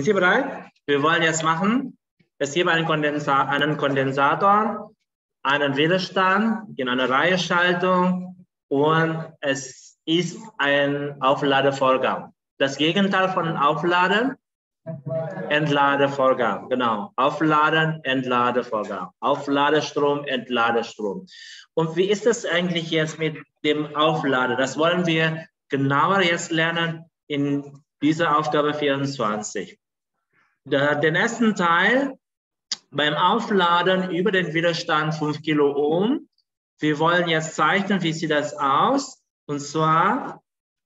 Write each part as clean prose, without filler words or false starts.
Sind Sie bereit? Wir wollen jetzt machen, es gibt einen Kondensator, einen Widerstand in einer Reihenschaltung und es ist ein Aufladevorgang. Das Gegenteil von Aufladen, Entladevorgang, genau. Aufladen, Entladevorgang. Aufladestrom, Entladestrom. Und wie ist es eigentlich jetzt mit dem Aufladen? Das wollen wir genauer jetzt lernen in dieser Aufgabe 24. Den ersten Teil beim Aufladen über den Widerstand 5 Kiloohm. Wir wollen jetzt zeichnen, wie sieht das aus? Und zwar,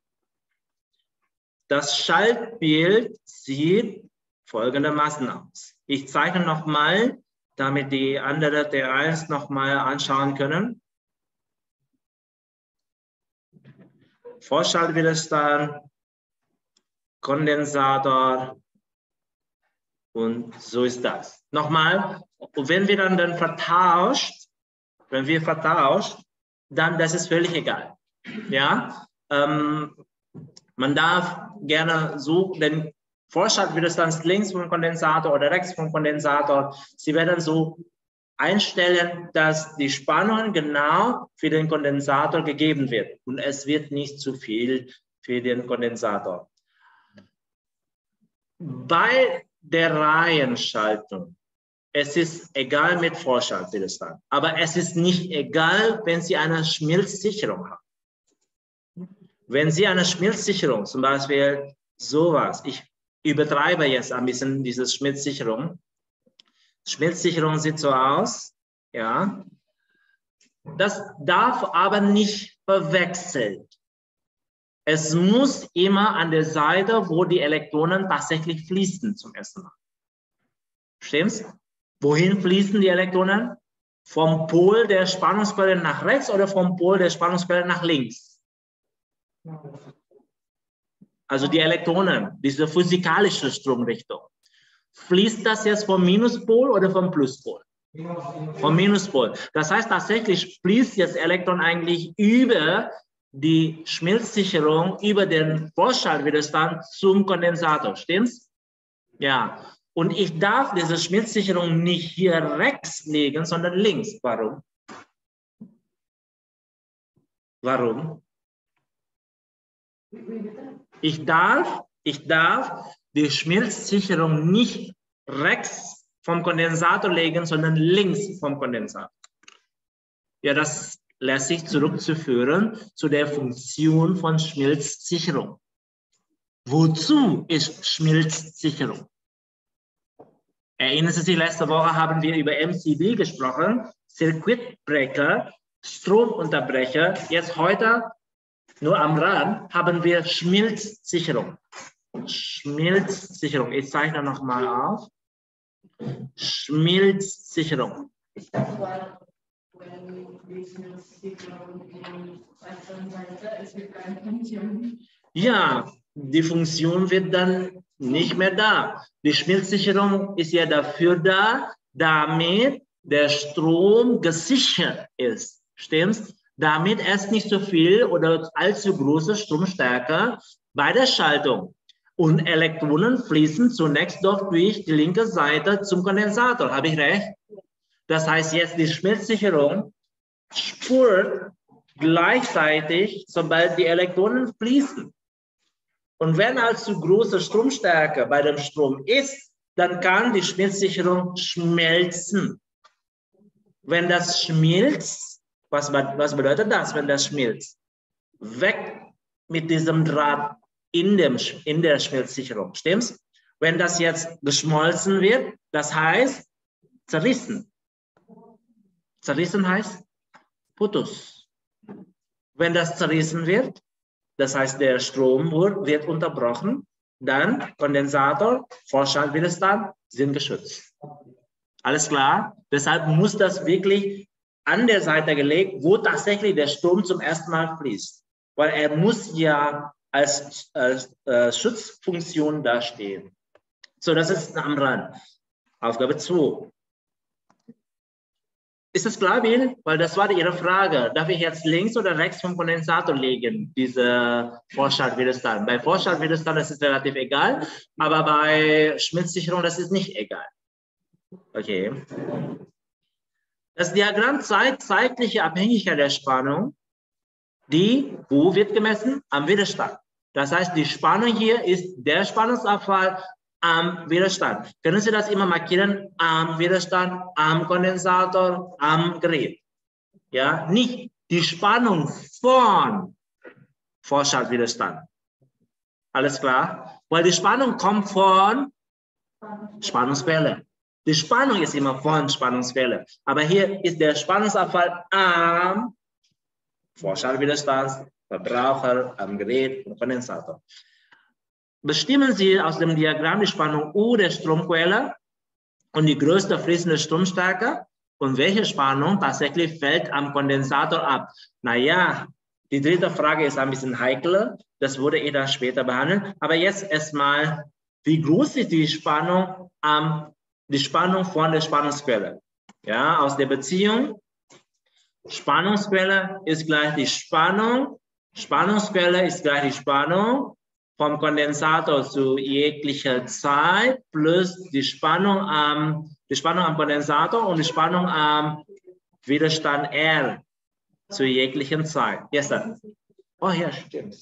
das Schaltbild sieht folgendermaßen aus. Ich zeichne nochmal, damit die anderen T1 nochmal anschauen können. Vorschaltwiderstand, Kondensator und so ist das. Nochmal, und wenn wir dann vertauscht, dann das ist völlig egal. Ja, man darf gerne so den Vorschaltwiderstand links vom Kondensator oder rechts vom Kondensator. Sie werden so einstellen, dass die Spannung genau für den Kondensator gegeben wird und es wird nicht zu viel für den Kondensator. Bei der Reihenschaltung, es ist egal mit Vorschaltwiderstand, aber es ist nicht egal, wenn Sie eine Schmelzsicherung haben. Wenn Sie eine Schmelzsicherung, zum Beispiel sowas, ich übertreibe jetzt ein bisschen diese Schmelzsicherung. Schmelzsicherung sieht so aus, ja. Das darf aber nicht verwechselt. Es muss immer an der Seite, wo die Elektronen tatsächlich fließen, zum ersten Mal. Stimmt's? Wohin fließen die Elektronen? Vom Pol der Spannungsquelle nach rechts oder vom Pol der Spannungsquelle nach links? Also die Elektronen, diese physikalische Stromrichtung. Fließt das jetzt vom Minuspol oder vom Pluspol? Vom Minuspol. Das heißt, tatsächlich fließt jetzt Elektron eigentlich über die Schmelzsicherung, über den Vorschaltwiderstand zum Kondensator. Stimmt's? Ja. Und ich darf diese Schmelzsicherung nicht hier rechts legen, sondern links. Warum? Warum? Ich darf die Schmelzsicherung nicht rechts vom Kondensator legen, sondern links vom Kondensator. Ja, das lässt sich zurückzuführen zu der Funktion von Schmelzsicherung. Wozu ist Schmelzsicherung? Erinnern Sie sich, letzte Woche haben wir über MCB gesprochen, Circuit Breaker, Stromunterbrecher. Jetzt heute, nur am Rand, haben wir Schmelzsicherung. Schmelzsicherung. Ich zeichne nochmal auf. Schmelzsicherung. Ja, die Funktion wird dann nicht mehr da. Die Schmelzsicherung ist ja dafür da, damit der Strom gesichert ist. Stimmt's? Damit es nicht so viel oder allzu große Stromstärke bei der Schaltung. Und Elektronen fließen zunächst doch durch die linke Seite zum Kondensator. Habe ich recht? Das heißt, jetzt die Schmelzsicherung spurt gleichzeitig, sobald die Elektronen fließen. Und wenn allzu große Stromstärke bei dem Strom ist, dann kann die Schmelzsicherung schmelzen. Wenn das schmilzt, was bedeutet das, wenn das schmilzt? Weg mit diesem Draht in der Schmelzsicherung, stimmt's? Wenn das jetzt geschmolzen wird, das heißt zerrissen. Zerrissen heißt Putus. Wenn das zerrissen wird, das heißt, der Strom wird unterbrochen, dann Kondensator, Vorschaltwiderstand sind geschützt. Alles klar? Deshalb muss das wirklich an der Seite gelegt, wo tatsächlich der Strom zum ersten Mal fließt. Weil er muss ja als Schutzfunktion dastehen. So, das ist am Rand. Aufgabe 2. Ist das klar, Bill? Weil das war Ihre Frage. Darf ich jetzt links oder rechts vom Kondensator legen, diese Vorschaltwiderstand? Bei Vorschaltwiderstand ist es relativ egal, aber bei Schmidt-Sicherung, das ist nicht egal. Okay. Das Diagramm zeigt zeitliche Abhängigkeit der Spannung. Die, wo wird gemessen? Am Widerstand. Das heißt, die Spannung hier ist der Spannungsabfall am Widerstand. Können Sie das immer markieren? Am Widerstand, am Kondensator, am Gerät. Ja, nicht die Spannung von Vorschaltwiderstand. Alles klar? Weil die Spannung kommt von Spannungsquelle. Die Spannung ist immer von Spannungsquelle. Aber hier ist der Spannungsabfall am Vorschaltwiderstand, Verbraucher, am Gerät und Kondensator. Bestimmen Sie aus dem Diagramm die Spannung U der Stromquelle und die größte fließende Stromstärke und welche Spannung tatsächlich fällt am Kondensator ab. Naja, die dritte Frage ist ein bisschen heikel, das wurde dann später behandelt, aber jetzt erstmal, wie groß ist die Spannung von der Spannungsquelle? Ja, aus der Beziehung, Spannungsquelle ist gleich die Spannung, Spannungsquelle ist gleich die Spannung vom Kondensator zu jeglicher Zeit plus die Spannung am Kondensator und die Spannung am Widerstand R zu jeglichen Zeit. Yes, sir. Oh ja, stimmt.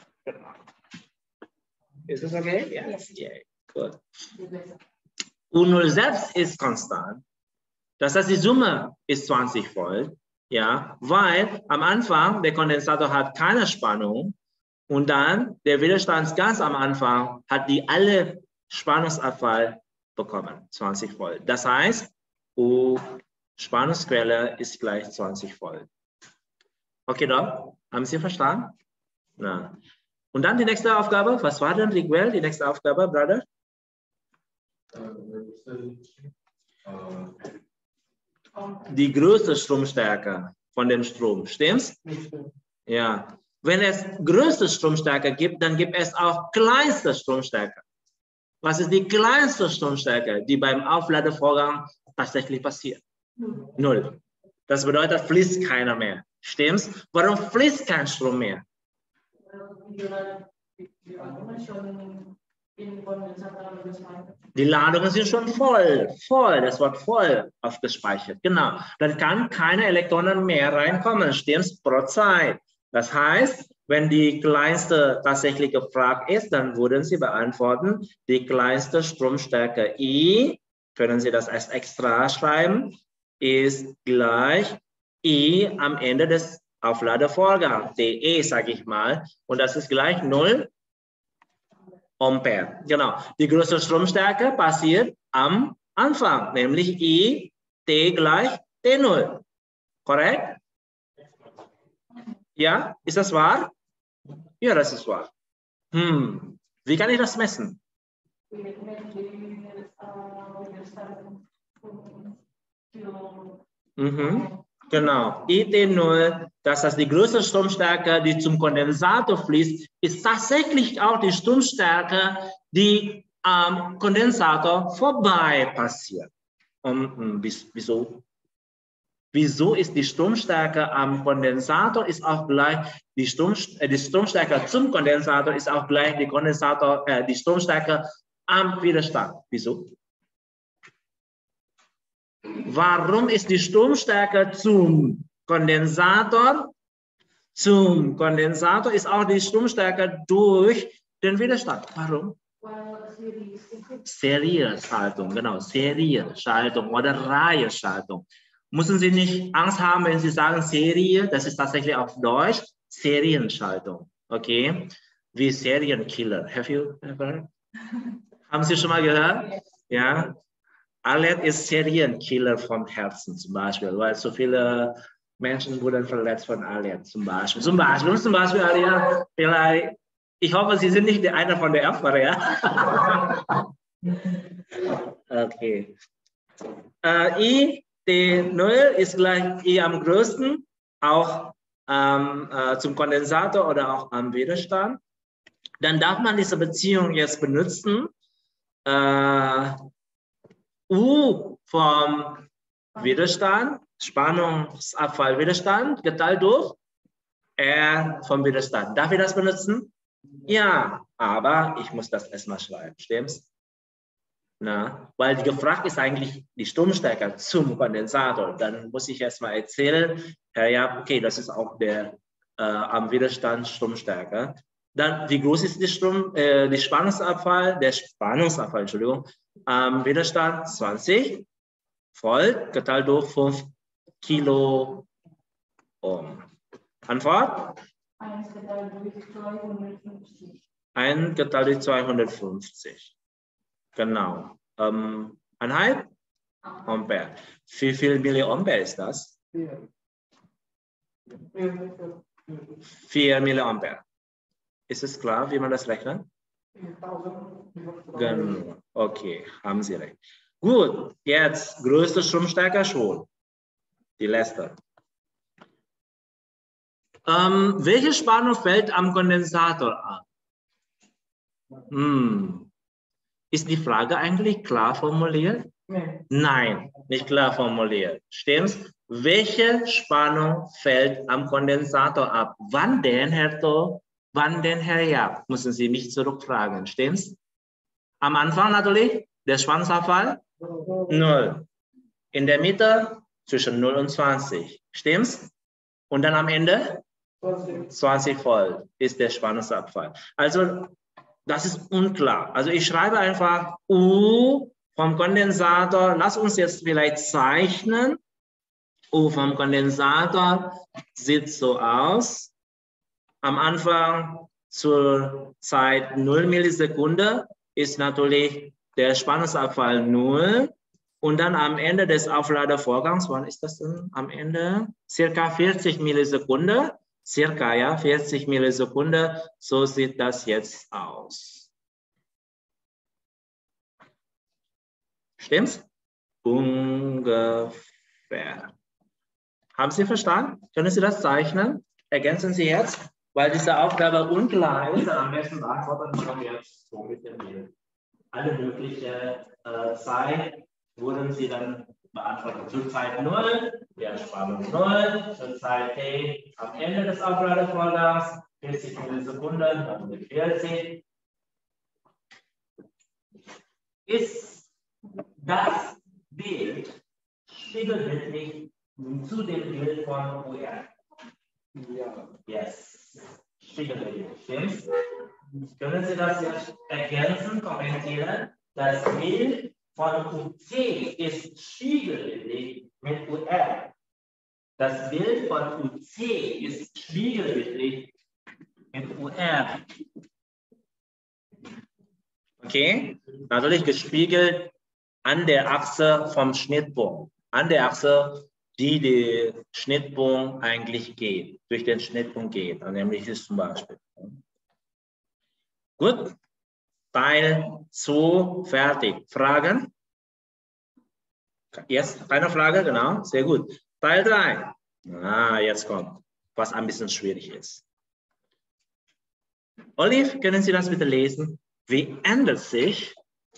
Ist das okay? Yes. Yeah. Gut. U0 selbst ist konstant. Das heißt, die Summe ist 20 Volt. Ja, weil am Anfang der Kondensator hat keine Spannung. Und dann der Widerstand ganz am Anfang hat die alle Spannungsabfall bekommen, 20 Volt. Das heißt, U Spannungsquelle ist gleich 20 Volt. Okay, doch? Haben Sie verstanden? Na. Und dann die nächste Aufgabe. Was war denn, Riguel, die nächste Aufgabe, Brother? Die größte Stromstärke von dem Strom, stimmt's? Ja. Wenn es größte Stromstärke gibt, dann gibt es auch kleinste Stromstärke. Was ist die kleinste Stromstärke, die beim Aufladevorgang tatsächlich passiert? 0. Das bedeutet, fließt keiner mehr. Stimmt's? Warum fließt kein Strom mehr? Die Ladungen sind schon voll, das Wort voll aufgespeichert. Genau. Dann kann keine Elektronen mehr reinkommen. Stimmt's? Pro Zeit. Das heißt, wenn die kleinste tatsächlich gefragt ist, dann würden Sie beantworten, die kleinste Stromstärke I, können Sie das als extra schreiben, ist gleich I am Ende des Aufladevorgangs, DE, sage ich mal, und das ist gleich 0 Ampere. Genau, die größte Stromstärke passiert am Anfang, nämlich I, T gleich T0. Korrekt? Ja, ist das wahr? Ja, das ist wahr. Wie kann ich das messen? Genau, IT0, das heißt die größte Stromstärke, die zum Kondensator fließt, ist tatsächlich auch die Stromstärke, die am Kondensator vorbei passiert. Wieso? Wieso ist die Stromstärke am Kondensator ist auch gleich die Stromstärke zum Kondensator ist auch gleich die Stromstärke am Widerstand? Wieso? Warum ist die Stromstärke zum Kondensator? Zum Kondensator ist auch die Stromstärke durch den Widerstand. Warum? Serieschaltung, genau, Serieschaltung oder Reihenschaltung. Müssen Sie nicht Angst haben, wenn Sie sagen Serie, das ist tatsächlich auf Deutsch Serienschaltung, okay? Wie Serienkiller. Have you ever? Haben Sie schon mal gehört? Ja. Arlette ist Serienkiller vom Herzen zum Beispiel, weil so viele Menschen wurden verletzt von Arlette zum Beispiel. Zum Beispiel, Arlette, vielleicht, ich hoffe, Sie sind nicht einer von der Opfer, ja? Okay. I, T0 ist gleich I am größten, auch zum Kondensator oder auch am Widerstand. Dann darf man diese Beziehung jetzt benutzen. U vom Widerstand Spannungsabfallwiderstand geteilt durch R vom Widerstand. Darf ich das benutzen? Ja, aber ich muss das erstmal schreiben. Stimmt's? Na, weil gefragt ist eigentlich die Stromstärke zum Kondensator. Dann muss ich erstmal erzählen, ja, okay, das ist auch der am Widerstand Stromstärke. Dann, wie groß ist die Spannungsabfall? Der Spannungsabfall, Entschuldigung, am Widerstand 20 Volt geteilt durch 5 Kilo Ohm. Antwort? 1 geteilt durch 250. 1 geteilt durch 250. Genau. Einheit? Ampere. Wie viel Milliampere ist das? 4 Milliampere. Ist es klar, wie man das rechnet? Genau. Okay, haben Sie recht. Gut, jetzt größte Stromstärke schon. Die letzte. Welche Spannung fällt am Kondensator an? Ist die Frage eigentlich klar formuliert? Nein, nicht klar formuliert. Stimmt's? Welche Spannung fällt am Kondensator ab? Wann denn, Herr To? Wann denn, Herr Yap? Müssen Sie mich zurückfragen. Stimmt's? Am Anfang natürlich der Spannungsabfall 0. In der Mitte zwischen 0 und 20. Stimmt's? Und dann am Ende 20 Volt ist der Spannungsabfall. Also das ist unklar. Also ich schreibe einfach U vom Kondensator. Lass uns jetzt vielleicht zeichnen. U vom Kondensator sieht so aus. Am Anfang zur Zeit 0 Millisekunde ist natürlich der Spannungsabfall 0. Und dann am Ende des Aufladevorgangs, wann ist das denn am Ende? Circa 40 Millisekunden. Circa, ja, 40 Millisekunden. So sieht das jetzt aus. Stimmt's? Ungefähr. Haben Sie verstanden? Können Sie das zeichnen? Ergänzen Sie jetzt, weil diese Aufgabe unklar ist. Am besten beantworten Sie jetzt so mit dem Bild. Alle möglichen Zeit wurden Sie dann beantwortet. Zur Zeit 0, der Spannung 0, zur Zeit T am Ende des Aufladevorgangs, 40 Millisekunden, dann mit 40. Ist das Bild spiegelbildlich zu dem Bild von UR? Ja. Yes. Spiegelbildlich. Stimmt's? Können Sie das jetzt ergänzen, kommentieren? Das Bild von UC ist spiegelbildlich mit UR. Das Bild von UC ist spiegelbildlich mit UR. Okay? Natürlich gespiegelt an der Achse vom Schnittpunkt. An der Achse, die der Schnittpunkt eigentlich geht. Durch den Schnittpunkt geht. Nämlich ist zum Beispiel. Gut. Teil 2 fertig. Fragen? Jetzt eine Frage, genau. Sehr gut. Teil 3. Jetzt kommt, was ein bisschen schwierig ist. Olive, können Sie das bitte lesen? Wie ändert sich?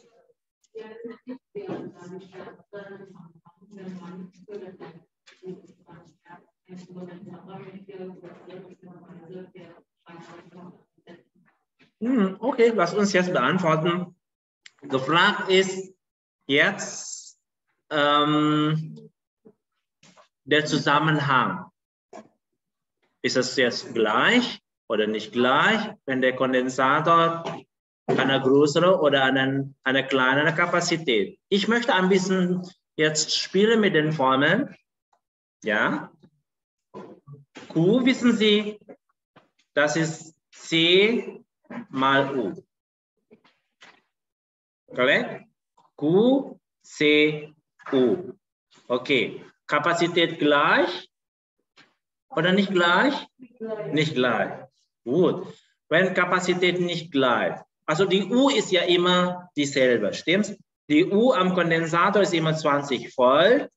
Okay, lass uns jetzt beantworten. Gefragt ist jetzt der Zusammenhang. Ist es jetzt gleich oder nicht gleich, wenn der Kondensator eine größere oder eine kleinere Kapazität? Ich möchte ein bisschen jetzt spielen mit den Formeln. Ja. Q, wissen Sie, das ist C mal U. Korrekt? Q, C, U. Okay. Kapazität gleich oder nicht gleich? Nicht gleich. Gut. Wenn Kapazität nicht gleich. Also die U ist ja immer dieselbe, stimmt's? Die U am Kondensator ist immer 20 Volt.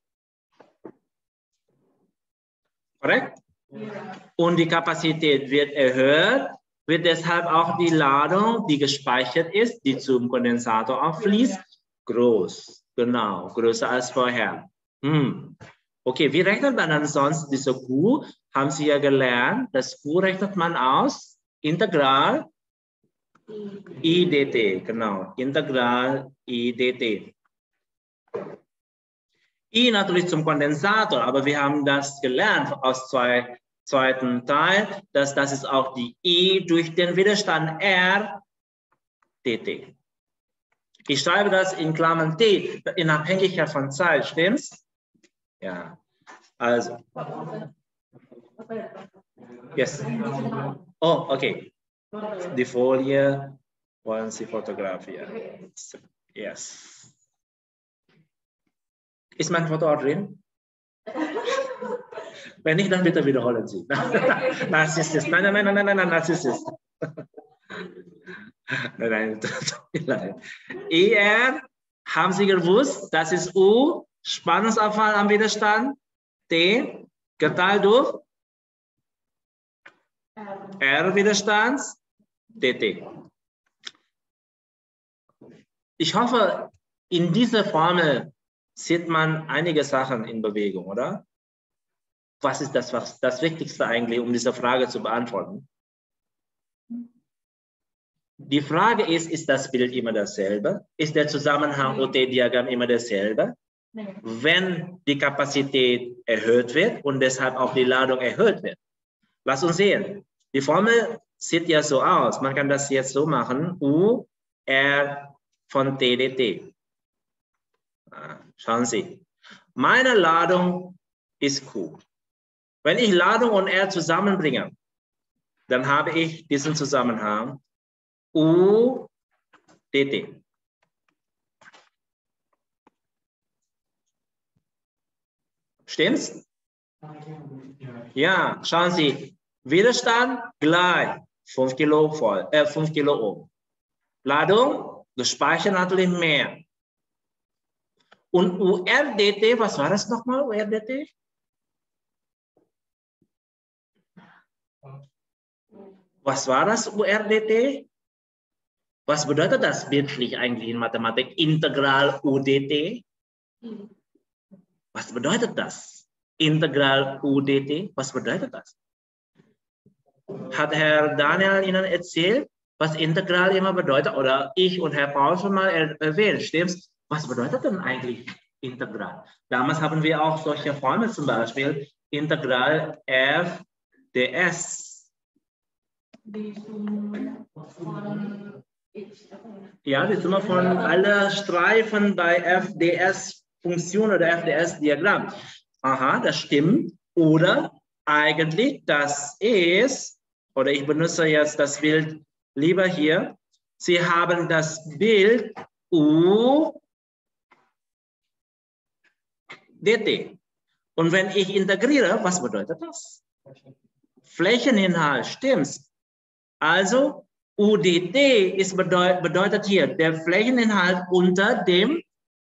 Korrekt? Ja. Und die Kapazität wird erhöht, wird deshalb auch die Ladung, die gespeichert ist, die zum Kondensator auffließt, groß. Genau, größer als vorher. Okay, wie rechnet man dann sonst diese Q? Haben Sie ja gelernt, das Q rechnet man aus Integral I dt, genau, Integral I dt. I natürlich zum Kondensator, aber wir haben das gelernt aus zweiten Teil, dass das ist auch die I durch den Widerstand R dt. Ich schreibe das in Klammern T, in Abhängigkeit von Zeit, stimmt's? Ja, also. Yes. Oh, okay. Die Folie wollen Sie fotografieren. Yes. Ist mein Foto auch drin? Wenn nicht, dann bitte wiederholen Sie. Narzisst. Nein, Narzisst. Nein, ER, haben Sie gewusst, das ist U, Spannungsabfall am Widerstand, T, geteilt durch R Widerstands, dt. Ich hoffe, in dieser Formel sieht man einige Sachen in Bewegung, oder? Was ist das Wichtigste eigentlich, um diese Frage zu beantworten? Die Frage ist das Bild immer dasselbe? Ist der Zusammenhang OT-Diagramm immer dasselbe? Wenn die Kapazität erhöht wird und deshalb auch die Ladung erhöht wird. Lass uns sehen. Die Formel sieht ja so aus. Man kann das jetzt so machen. U, R von T dt. Schauen Sie. Meine Ladung ist Q. Wenn ich Ladung und R zusammenbringe, dann habe ich diesen Zusammenhang U dt. Stimmt's? Ja, schauen Sie. Widerstand gleich 5 Kilo Ohm. Ladung, das Speicher natürlich mehr. Und URDT, was war das nochmal, URDT? Was war das, URDT? Was bedeutet das bildlich eigentlich in Mathematik? Integral UDT? Was bedeutet das? Integral UDT? Was bedeutet das? Hat Herr Daniel Ihnen erzählt, was Integral immer bedeutet? Oder ich und Herr Paul schon mal erwähnt, stimmt's? Was bedeutet denn eigentlich Integral? Damals haben wir auch solche Formeln, zum Beispiel Integral f ds. Die Summe von x. Ja, die Summe von allen Streifen bei f ds Funktion oder f ds Diagramm. Aha, das stimmt. Oder eigentlich das ist, oder ich benutze jetzt das Bild lieber hier. Sie haben das Bild U dt. Und wenn ich integriere, was bedeutet das? Flächeninhalt, stimmt's? Also UDT ist bedeutet hier der Flächeninhalt unter dem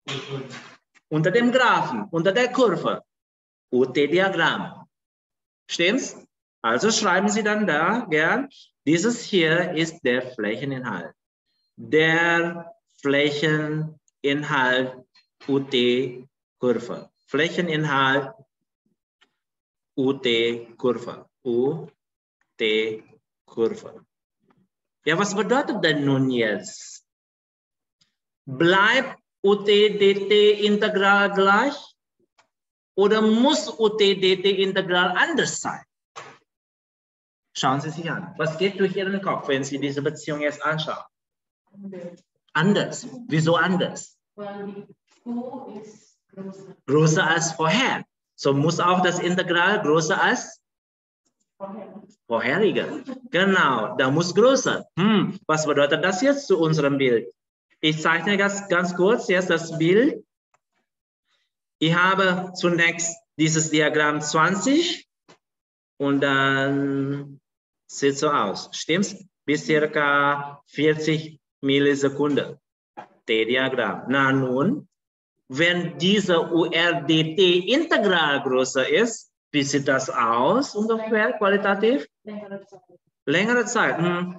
Graphen, unter der Kurve. UT-Diagramm. Stimmt's? Also schreiben Sie dann da gern, dieses hier ist der Flächeninhalt. Der Flächeninhalt UT-Kurve. Flächeninhalt UT-Kurve. UT-Kurve. Ja, was bedeutet denn nun jetzt? Bleibt UT-DT-Integral gleich? Oder muss UT-DT-Integral anders sein? Schauen Sie sich an. Was geht durch Ihren Kopf, wenn Sie diese Beziehung jetzt anschauen? Anders. Wieso anders? Weil die Q ist größer als vorher. So muss auch das Integral größer als vorherige. Genau, da muss größer. Was bedeutet das jetzt zu unserem Bild? Ich zeichne ganz kurz jetzt das Bild. Ich habe zunächst dieses Diagramm 20 und dann sieht so aus. Stimmt's? Bis circa 40 Millisekunden. T-Diagramm. Na nun, wenn dieser URDT-Integral größer ist, wie sieht das aus ungefähr qualitativ? Längere Zeit. Längere Zeit.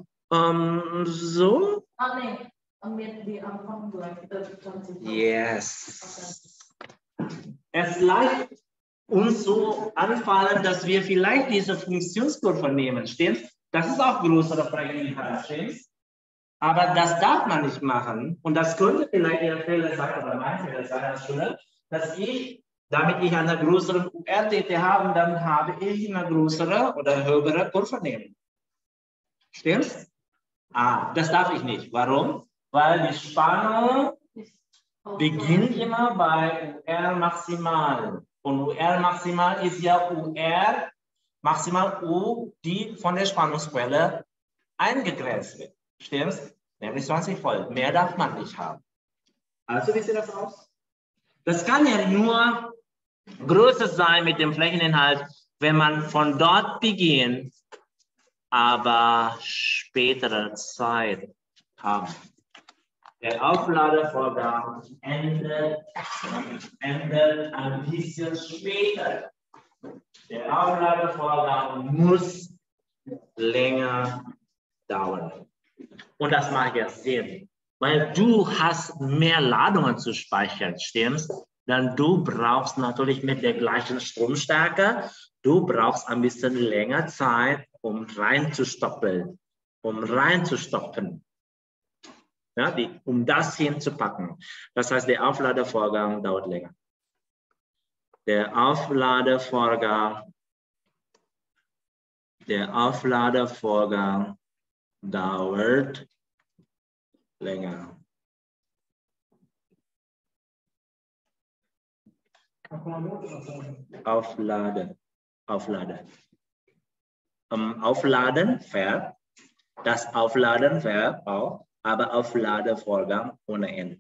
So? Mit die Anfang gleich 20. Yes. Es leicht uns so anfallen, dass wir vielleicht diese Funktionskurve nehmen, stimmt's? Das ist auch größere Flächeninhalt, stimmt's? Aber das darf man nicht machen. Und das könnte vielleicht der Fehler sein, oder mein Fehler sein, dass ich, damit ich eine größere UR-TT habe, dann habe ich eine größere oder höhere Kurve nehmen. Stimmt's? Das darf ich nicht. Warum? Weil die Spannung beginnt immer bei UR maximal. Und UR maximal ist ja UR maximal U, die von der Spannungsquelle eingegrenzt wird. Stimmt's? Nämlich 20 Volt. Mehr darf man nicht haben. Also, wie sieht das aus? Das kann ja nur größer sein mit dem Flächeninhalt, wenn man von dort beginnt, aber spätere Zeit haben. Der Aufladevorgang endet ein bisschen später. Der Aufladevorgang muss länger dauern. Und das macht ja Sinn, weil du hast mehr Ladungen zu speichern, stimmt's? Dann du brauchst natürlich mit der gleichen Stromstärke, du brauchst ein bisschen länger Zeit, um reinzustoppen. Ja, um das hinzupacken. Das heißt, der Aufladevorgang dauert länger. Der Aufladevorgang dauert länger. Aufladen. Aufladen, Verb. Das Aufladen, Verb auch, aber Aufladevorgang ohne N.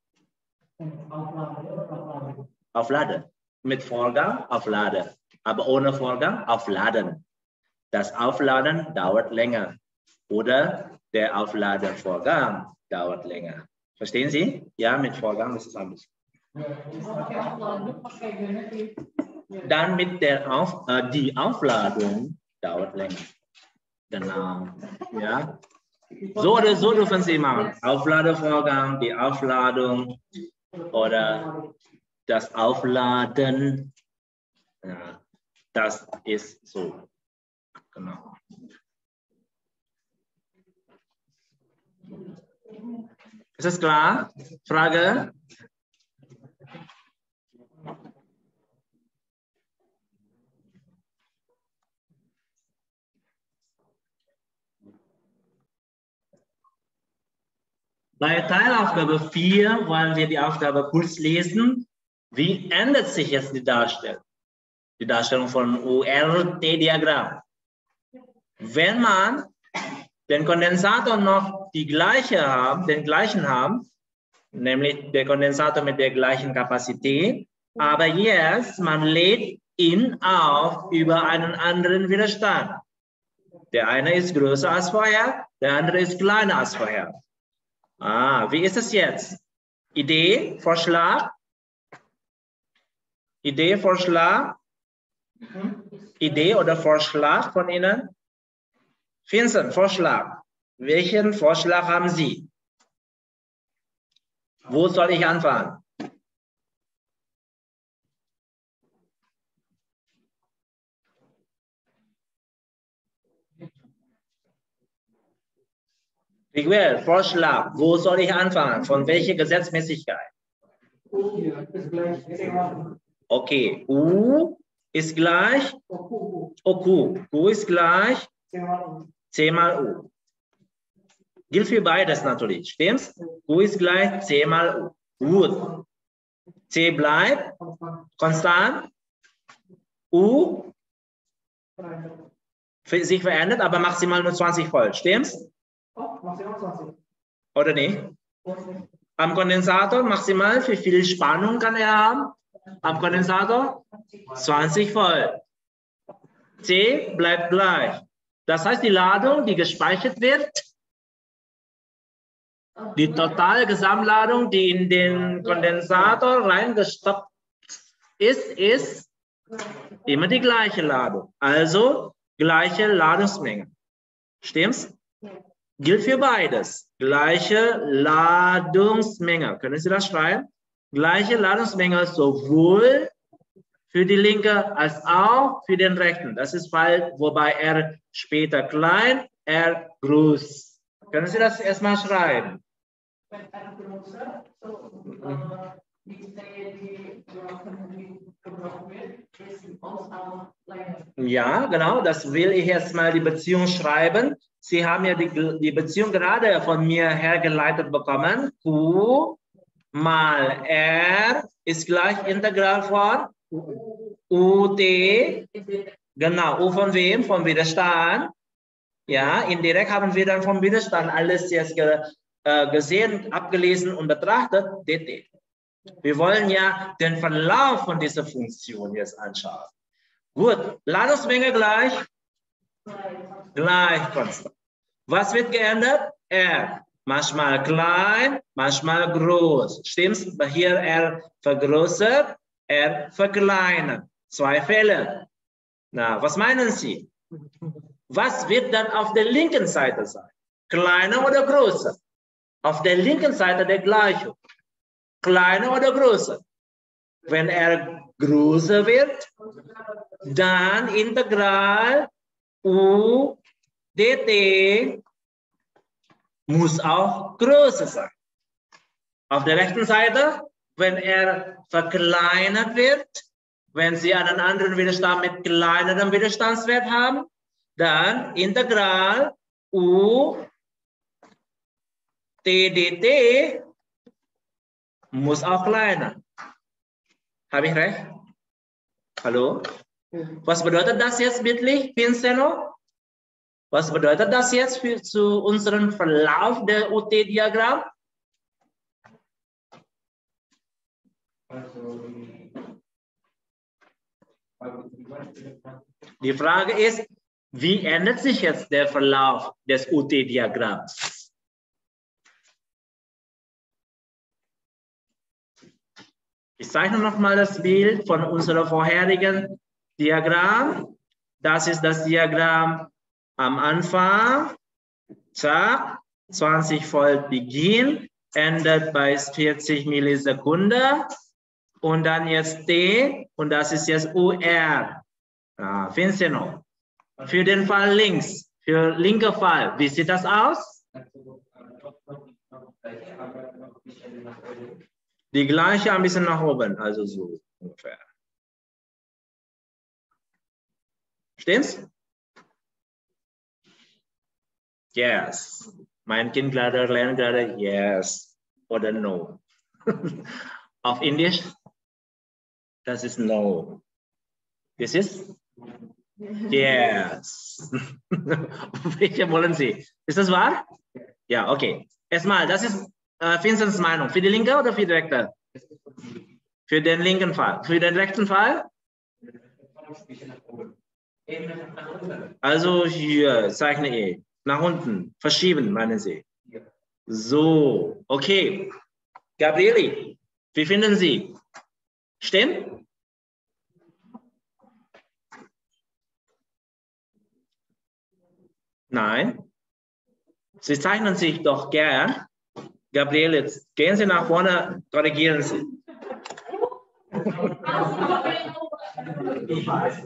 Aufladen. Mit Vorgang aufladen, aber ohne Vorgang aufladen. Das Aufladen dauert länger. Oder der Aufladevorgang dauert länger. Verstehen Sie? Ja, mit Vorgang ist es anders. Dann mit der die Aufladung dauert länger. Genau. Ja. So oder so dürfen Sie machen. Aufladevorgang, die Aufladung oder das Aufladen. Ja, das ist so. Genau. Ist das klar? Frage? Bei Teilaufgabe 4 wollen wir die Aufgabe kurz lesen. Wie ändert sich jetzt die Darstellung? Die Darstellung von URT-Diagramm. Wenn man den Kondensator noch den gleichen haben, nämlich der Kondensator mit der gleichen Kapazität, aber jetzt man lädt ihn auf über einen anderen Widerstand. Der eine ist größer als vorher, der andere ist kleiner als vorher. Wie ist es jetzt? Idee, Vorschlag? Idee, Vorschlag? Idee oder Vorschlag von Ihnen? Vincent, Vorschlag. Welchen Vorschlag haben Sie? Wo soll ich anfangen? Miguel, Vorschlag. Wo soll ich anfangen? Von welcher Gesetzmäßigkeit? Okay, U ist gleich OQ. Q ist gleich C mal U. Gilt für beides natürlich, stimmt's? Q ist gleich C mal U. Gut. C bleibt konstant. U sich verändert, aber maximal nur 20 Volt, stimmt's? Oder nicht? Am Kondensator maximal, wie viel Spannung kann er haben? Am Kondensator 20 Volt. C bleibt gleich. Das heißt, die Ladung, die gespeichert wird, die totale Gesamtladung, die in den Kondensator reingestopft ist immer die gleiche Ladung. Also gleiche Ladungsmenge. Stimmt's? Gilt für beides. Gleiche Ladungsmenge. Können Sie das schreiben? Gleiche Ladungsmenge sowohl für die linke als auch für den rechten. Das ist Fall, wobei R später klein, R groß. Können Sie das erstmal schreiben? Wenn R größer, ja, genau, das will ich jetzt mal die Beziehung schreiben. Sie haben ja die Beziehung gerade von mir hergeleitet bekommen. Q mal R ist gleich Integral von UT. Genau, U von wem? Vom Widerstand. Ja, indirekt haben wir dann vom Widerstand alles jetzt gesehen, abgelesen und betrachtet. dt. Wir wollen ja den Verlauf von dieser Funktion jetzt anschauen. Gut, Ladungsmenge gleich konstant. Was wird geändert? R. Manchmal klein, manchmal groß. Stimmt's? Hier R vergrößert, R verkleinert. Zwei Fälle. Na, was meinen Sie? Was wird dann auf der linken Seite sein? Kleiner oder größer? Auf der linken Seite der Gleichung. Kleiner oder größer? Wenn er größer wird, dann Integral U dt muss auch größer sein. Auf der rechten Seite, wenn er verkleinert wird, wenn Sie einen anderen Widerstand mit kleinerem Widerstandswert haben, dann Integral U dt muss auch kleiner. Habe ich recht? Hallo? Was bedeutet das jetzt bildlich, Vinceno? Was bedeutet das jetzt zu unserem Verlauf der UT-Diagramm? Die Frage ist, wie ändert sich jetzt der Verlauf des UT-Diagramms? Ich zeichne nochmal das Bild von unserem vorherigen Diagramm. Das ist das Diagramm am Anfang. Zack, 20 Volt Beginn, endet bei 40 Millisekunden. Und dann jetzt T und das ist jetzt UR. Ah, findest du noch? Für den Fall links, für linker Fall, wie sieht das aus? Die gleiche ein bisschen nach oben, also so ungefähr. Stimmt's? Yes. Mein Kind gerade lernt gerade yes oder no. Auf Indisch, das ist no. Das ist yes. Welche wollen Sie? Ist das wahr? Ja, okay. Erstmal, das ist Vincents Meinung. Für die linke oder für die rechte? Für den linken Fall. Für den rechten Fall? Also hier zeichne ich. Nach unten. Verschieben, meinen Sie? So, okay. Gabriele, wie finden Sie? Stimmt? Nein. Sie zeichnen sich doch gern. Gabriele, gehen Sie nach vorne, korrigieren Sie. Ich weiß.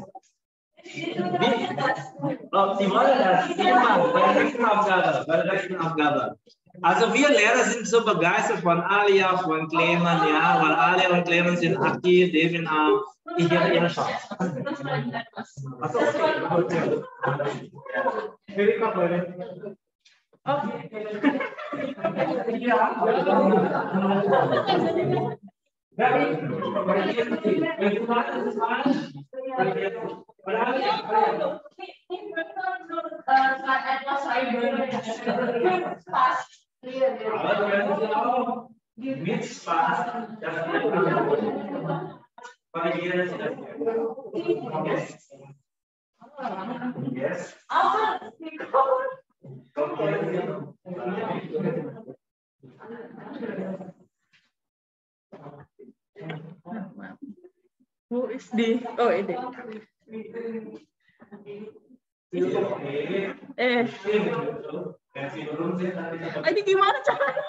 Oh, Sie wollen das immer bei der rechten Aufgabe. Also wir Lehrer sind so begeistert von Alia, von Clement, ja, weil Alia und Clement sind aktiv, Devin auch. Ich gebe Ihnen Chance. Achso, okay. Mit Spaß. Yes. Wo ist die? Oh, ini. Ini gimana caranya?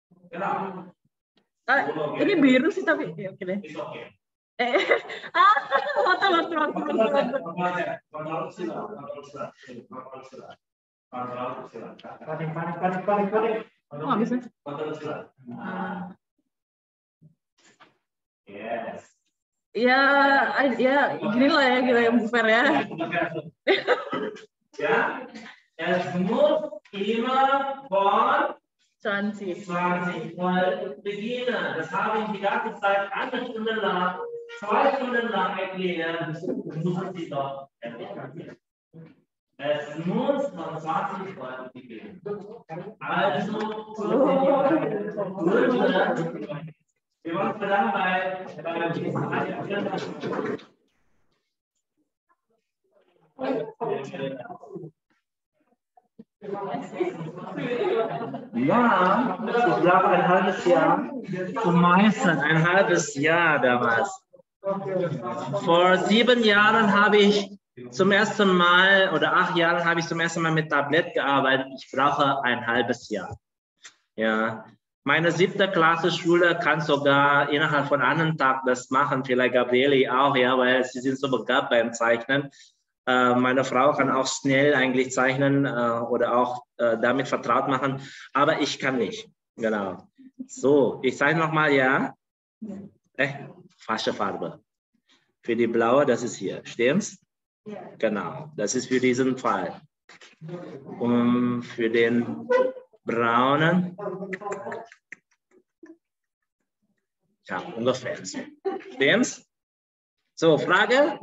Genau. Ini biru sih tapi ya, oke deh. It's okay. Oh, bisa. Yes. Ya, gini lah ya, gila yang fair ya. Ja, es muss immer von 20. 20 mal beginnen. Das habe ich die ganze Zeit 1 Stunde lang, 2 Stunden lang erklärt. Müssen Sie doch erklären. Es muss von 20 mal beginnen. Also, wir wollen uns bedanken bei ja, ich glaube ein halbes Jahr zu meistern, ein halbes Jahr damals. Vor 7 Jahren habe ich zum ersten Mal oder 8 Jahren habe ich zum ersten Mal mit Tablet gearbeitet. Ich brauche ein halbes Jahr. Ja, meine 7. Klasse Schule kann sogar innerhalb von einem Tag das machen, vielleicht Gabriele auch, ja, weil sie sind so begabt beim Zeichnen. Meine Frau kann auch schnell eigentlich zeichnen oder auch damit vertraut machen, aber ich kann nicht. Genau. So, ich zeige nochmal, ja. Falsche Farbe. Für die blaue, das ist hier. Stimmt's? Ja. Genau, das ist für diesen Fall. Und für den braunen, ja, ungefähr so. Stimmt's? So, Frage?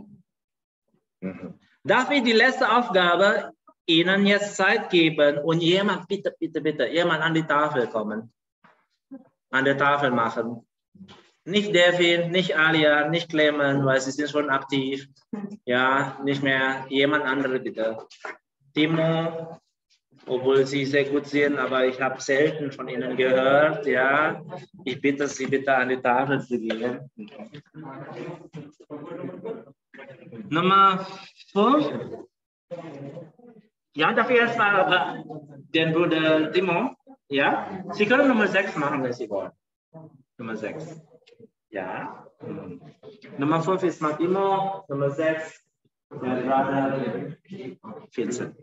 Darf ich die letzte Aufgabe Ihnen jetzt Zeit geben und jemand, bitte, jemand an die Tafel kommen? An der Tafel machen. Nicht Devin, nicht Alia, nicht Clement, weil sie sind schon aktiv. Ja, nicht mehr. Jemand andere bitte. Timo, obwohl sie sehr gut sind, aber ich habe selten von ihnen gehört. Ja, ich bitte Sie bitte an die Tafel zu gehen. Nummer 5. Ja, darf ich erst mal den Bruder Timo? Ja, Sie können Nummer 6 machen, wenn Sie wollen. Nummer 6. Ja. Nummer 5 ist Martimo, Nummer 6 der Bruder 14.